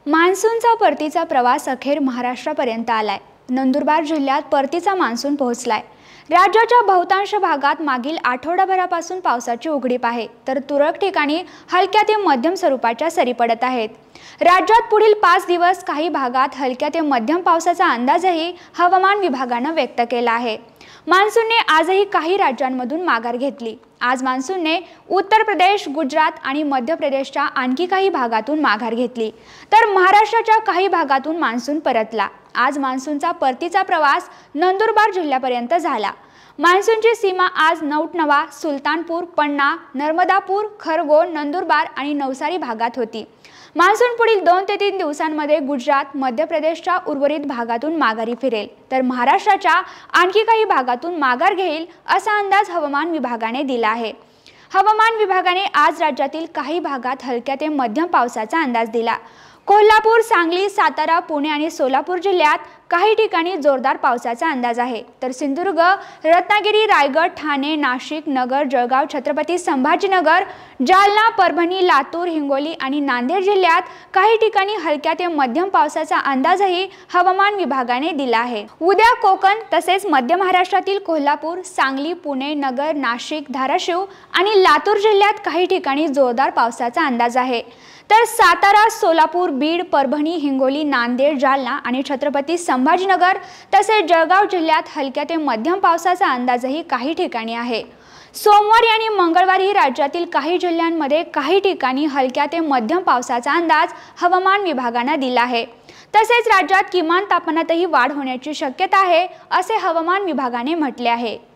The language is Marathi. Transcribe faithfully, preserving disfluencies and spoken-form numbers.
मान्सूनचा परतीचा प्रवास अखेर महाराष्ट्रापर्यंत आलाय। नंदुरबार जिल्ह्यात परतीचा मान्सून पोहोचलाय। राज्याच्या बहुतांश भागात मागील आठवडाभरापासून पावसाची उघडीप आहे, तर तुरळक ठिकाणी हलक्या ते मध्यम स्वरूपाच्या सरी पडत आहेत। राज्यात पुढील पाच दिवस काही भागात हलक्या ते मध्यम पावसाचा अंदाजही हवामान विभागाने व्यक्त केला आहे। मान्सूनने आजही काही राज्यांमधून माघार घेतली। आज मान्सूनने उत्तर प्रदेश, गुजरात आणि मध्य प्रदेशच्या आणखी काही भागातून माघार घेतली, तर महाराष्ट्राच्या काही भागातून मान्सून परतला। आज मान्सूनचा परतीचा प्रवास नंदुरबार जिल्ह्यापर्यंत झाला। मान्सूनची सीमा आज नौतनवा, सुलतानपूर, पन्ना, नर्मदापूर, खरगोन, नंदुरबार आणि नवसारी भागात होती। मान्सून पुढील दोन ते तीन दिवसांमध्ये गुजरात, मध्य प्रदेशच्या उर्वरित भागातून माघारी फिरेल, तर महाराष्ट्राच्या आणखी काही भागातून माघार घेईल असा अंदाज हवामान विभागाने दिला आहे। हवामान विभागाने आज राज्यातील काही भागात हलक्या ते मध्यम पावसाचा अंदाज दिला। कोल्हापूर, सांगली, सातारा, पुणे आणि सोलापूर जिल्ह्यात काही ठिकाणी जोरदार पावसाचा अंदाज आहे, तर सिंधुदुर्ग, रत्नागिरी, रायगड, ठाणे, नाशिक, नगर, जळगाव, छत्रपती संभाजीनगर, जालना, परभणी, लातूर, हिंगोली आणि नांदेड जिल्ह्यात काही ठिकाणी हलक्या ते मध्यम पावसाचा अंदाजही हवामान विभागाने दिला आहे। उद्या कोकण तसेच मध्य महाराष्ट्रातील कोल्हापूर, सांगली, पुणे, नगर, नाशिक, धाराशिव आणि लातूर जिल्ह्यात काही ठिकाणी जोरदार पावसाचा अंदाज आहे, तर सातारा, सोलापूर, बीड, परभणी, हिंगोली, नांदेड, जालना आणि छत्रपती संभाजीनगर तसेच जळगाव जिल्ह्यात हलक्या ते मध्यम पावसाचा अंदाजही काही ठिकाणी आहे। सोमवारी आणि मंगळवारी राज्यातील काही जिल्ह्यांमध्ये काही ठिकाणी हलक्या ते मध्यम पावसाचा अंदाज हवामान विभागाने दिला आहे। तसेच राज्यात किमान तापमानातही वाढ होण्याची शक्यता आहे, असे हवामान विभागाने म्हटले आहे।